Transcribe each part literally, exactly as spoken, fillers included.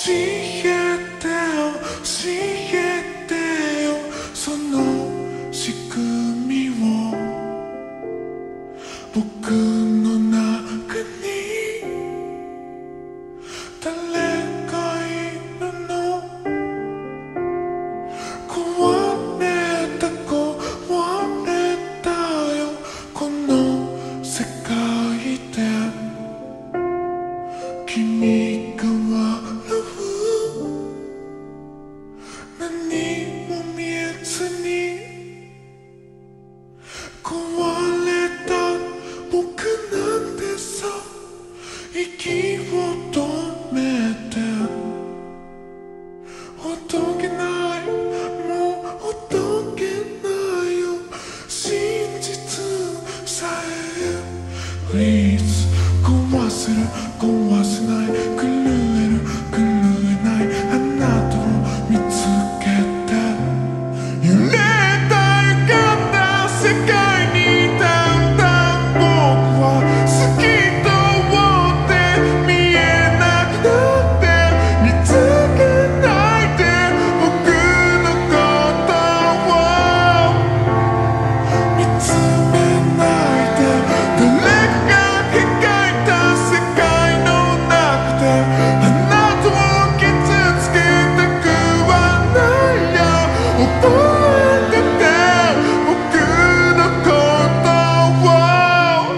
えてよ教えてよその仕組みを僕の中に誰がいるの壊れた壊れたよこの世界で君が笑う何も見えずに壊れた僕なんてさ息を止めてほどけないもうほどけないよ真実さえ Please 壊せる壊せない狂える狂えないあなたを見つけて揺れた歪んだ世界にだんだん僕は好きと思って見えなくなって見つけないで僕のことを見つめないで誰かが描いた世界の中であなたを傷つけたくはないよ覚えてて僕のことを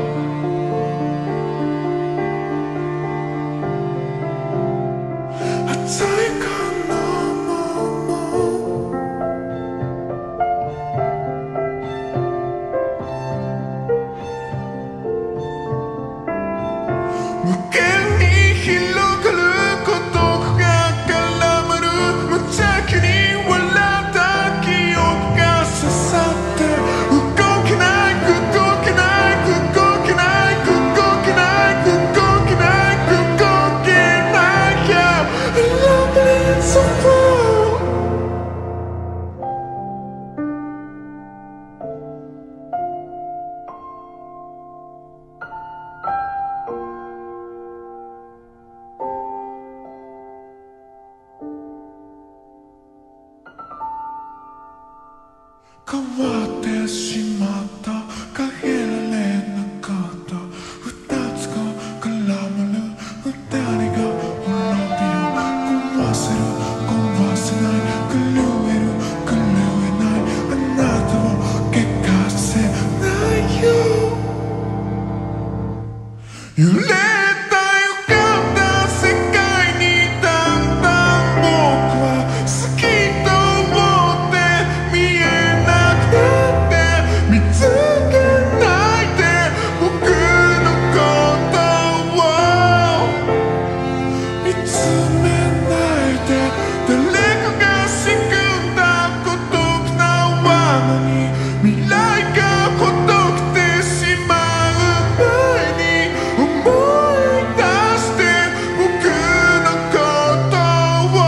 熱いかなもう無限に広がる孤独が絡まる無邪気に笑った記憶が刺さって動けない動けない動けない動けない動けない動けない Yeah, I love it so far変わってしまった変えられなかった二つが絡まる二人が滅びる壊せる壊せない狂える狂えないあなたを怪我せないよ揺れた歪んだ世界にだんだん僕は好きと思って見えなくなって見つけないで僕のことを見つめないで誰かが仕組んだ孤独な罠に未来がほどけてしまう前に思い出して僕のことを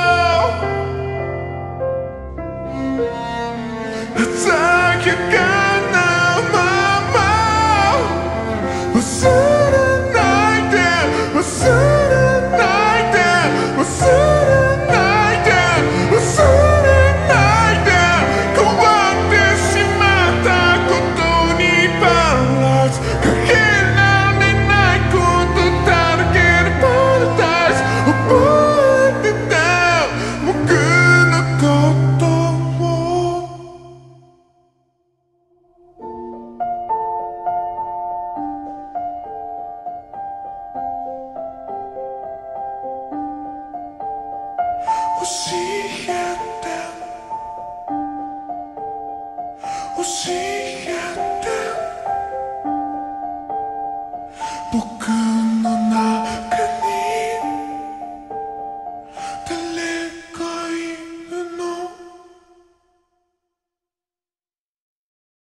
鮮やかなまま忘れないで忘れないで忘れないで忘れないで変わってしまったことにパラダイスかけられないことだらけのパラダイス覚えてて僕のことを教えて教えて僕